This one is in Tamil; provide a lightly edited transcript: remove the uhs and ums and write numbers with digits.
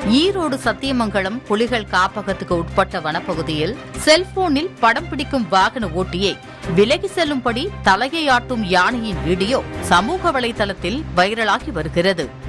ஈரோடு சத்தியமங்கலம் புலிகள் காப்பகத்துக்கு உட்பட்ட வனப்பகுதியில் செல்போனில் படம் பிடிக்கும் வாகன ஓட்டியை விலகி செல்லும்படி தலையை ஆட்டும் யானையின் வீடியோ சமூக வலைதளத்தில் வைரலாகி வருகிறது.